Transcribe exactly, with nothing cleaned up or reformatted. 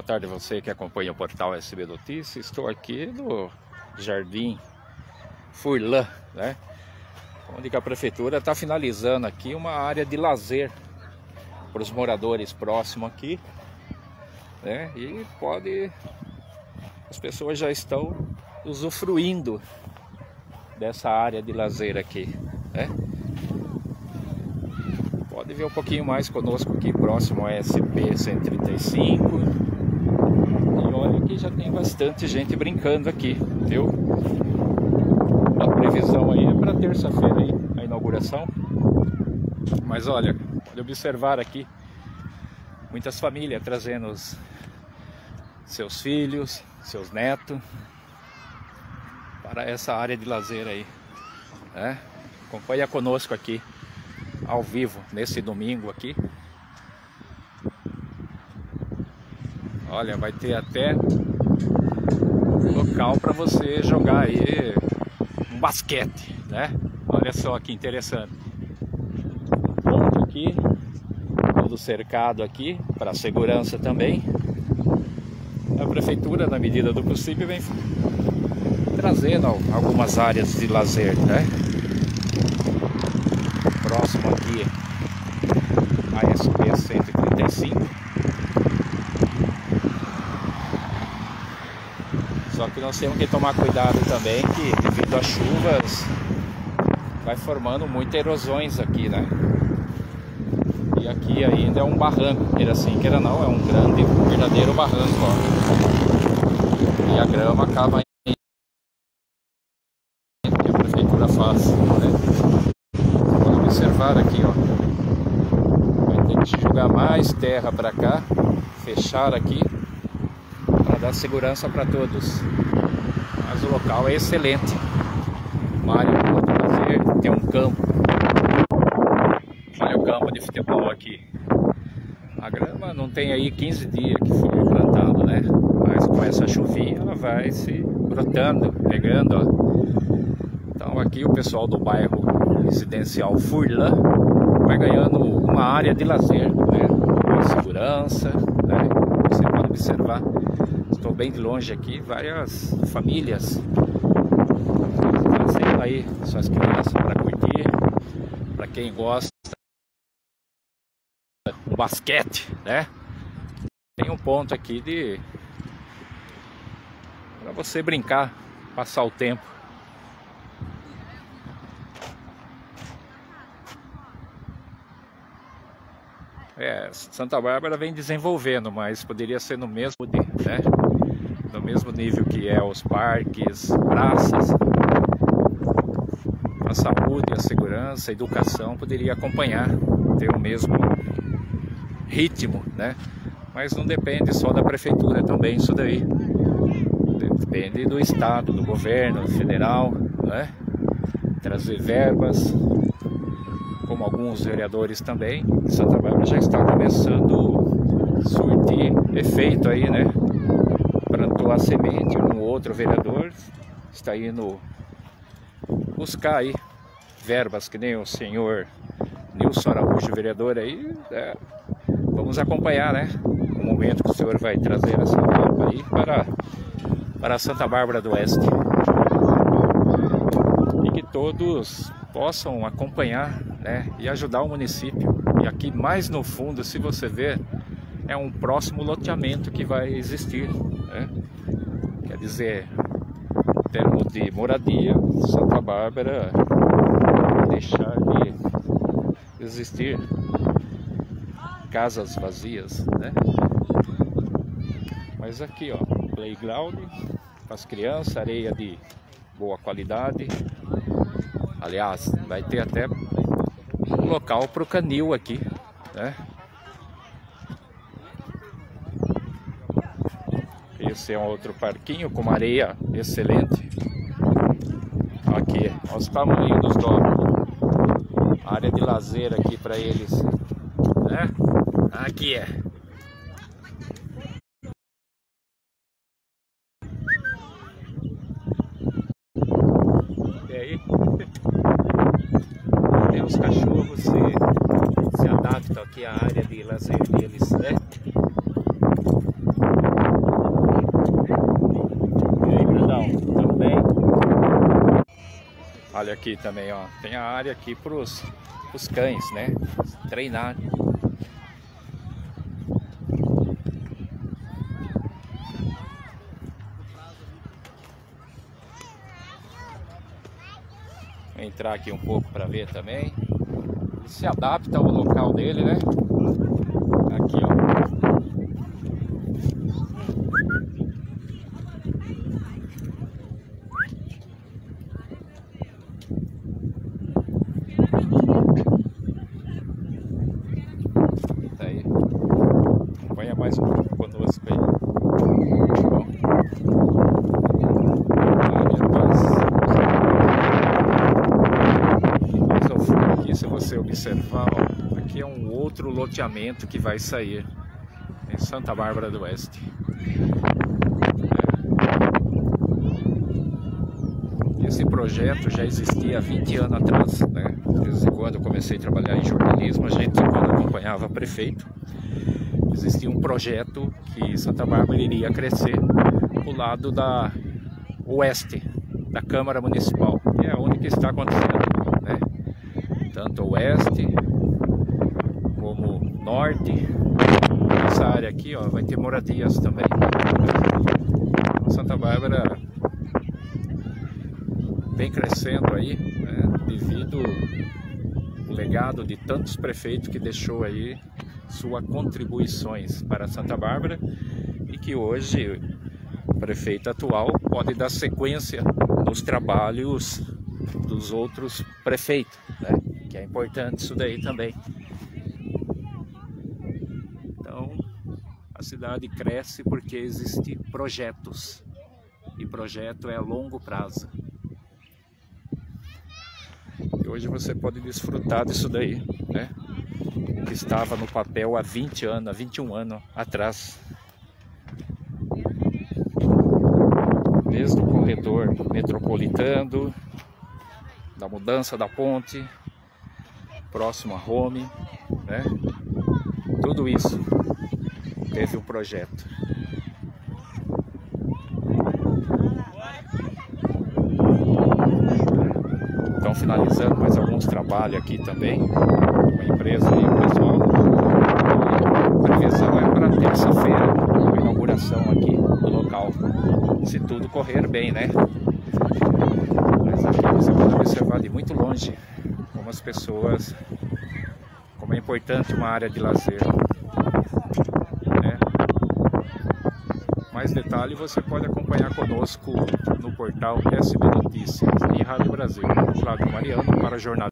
tarde a você que acompanha o portal S B Notícias. Estou aqui no Jardim Furlan, né? Onde que a prefeitura está finalizando aqui uma área de lazer para os moradores próximos aqui, né? E pode, as pessoas já estão usufruindo dessa área de lazer aqui, né? Pode ver um pouquinho mais conosco aqui próximo ao S P cento e trinta e cinco. E olha que já tem bastante gente brincando aqui, viu? A previsão aí é para terça-feira aí, a inauguração. Mas olha, pode observar aqui muitas famílias trazendo os seus filhos, seus netos para essa área de lazer aí, né? Acompanha conosco aqui ao vivo nesse domingo aqui. Olha, vai ter até local para você jogar aí um basquete, né? Olha só que interessante. Ponto aqui, todo cercado aqui para segurança também. A prefeitura, na medida do possível, vem trazendo algumas áreas de lazer, né? Próximo aqui a S P cento e trinta e cinco. Só que nós temos que tomar cuidado também, que devido às chuvas vai formando muitas erosões aqui, né? E aqui ainda é um barranco, queira assim, queira não, é um grande, verdadeiro barranco, ó. E a grama acaba indo, que a prefeitura faz, né? Observar aqui, ó, vai ter que jogar mais terra para cá, fechar aqui para dar segurança para todos. Mas o local é excelente, uma área de lazer, tem um campo. Olha o campo de futebol aqui. A grama não tem aí quinze dias que foi plantada, né? Mas com essa chuvinha ela vai se brotando, pegando, ó. Então aqui o pessoal do bairro residencial Furlan vai ganhando uma área de lazer, né? Com segurança, né? Você pode observar, estou bem de longe aqui, várias famílias trazendo aí suas crianças para curtir, para quem gosta um basquete, né? Tem um ponto aqui de para você brincar, passar o tempo. É, Santa Bárbara vem desenvolvendo, mas poderia ser no mesmo, né? No mesmo nível que é os parques, praças. A saúde, a segurança, a educação poderia acompanhar, ter o mesmo ritmo, né? Mas não depende só da prefeitura também, isso daí. Depende do estado, do governo federal, né? Trazer verbas, como alguns vereadores também. Santa Bárbara já está começando a surtir efeito aí, né? Plantou a semente, um outro vereador está indo buscar aí verbas, que nem o senhor Nilson Araújo, vereador aí, é, vamos acompanhar, né? O momento que o senhor vai trazer essa verba aí para, para Santa Bárbara do Oeste. E que todos possam acompanhar, né, e ajudar o município. E aqui mais no fundo, se você ver, é um próximo loteamento que vai existir, né? Quer dizer, em termos de moradia, Santa Bárbara vai deixar de existir casas vazias, né? Mas aqui, ó, playground para as crianças, areia de boa qualidade. Aliás, vai ter até um local para o canil aqui, né? Esse é um outro parquinho com uma areia excelente. Aqui, olha os tamanhos dos donos. Área de lazer aqui para eles, né? Aqui é. E aí? Tem os cachorros se, se adaptam aqui à área de lazer deles, né? trabalho aqui também, ó. Tem a área aqui para os cães, né? Treinar. Vou entrar aqui um pouco para ver também. Ele se adapta ao local dele, né? Aqui, ó. Tá aí. Acompanha mais um pouco conosco aí. Bom. Mais ao fundo aqui, se você observar, ó, aqui é um outro loteamento que vai sair em Santa Bárbara do Oeste. Esse projeto já existia há vinte anos atrás, né? Desde quando eu comecei a trabalhar em jornalismo, a gente, quando acompanhava prefeito, existia um projeto que Santa Bárbara iria crescer do lado da oeste, da Câmara Municipal, que é onde que está acontecendo, né? Tanto oeste como norte. Essa área aqui, ó, vai ter moradias também. Então, Santa Bárbara vem crescendo aí, né, devido ao legado de tantos prefeitos que deixou aí suas contribuições para Santa Bárbara e que hoje o prefeito atual pode dar sequência nos trabalhos dos outros prefeitos, né, que é importante isso daí também. Então a cidade cresce porque existem projetos e projeto é a longo prazo. E hoje você pode desfrutar disso daí, né? Que estava no papel há vinte anos, há vinte e um anos atrás. Desde o corredor metropolitano, da mudança da ponte, próximo a Rome, né? Tudo isso teve um projeto. Estão finalizando mais alguns trabalhos aqui também, uma empresa aí, pessoal. A previsão é para terça-feira, a inauguração aqui do local, se tudo correr bem, né? Mas aqui você pode observar de muito longe como as pessoas, como é importante uma área de lazer, né? Mais detalhe você pode acompanhar conosco no portal S B Notícias e Rádio Brasil. Flávio Mariano para a jornada.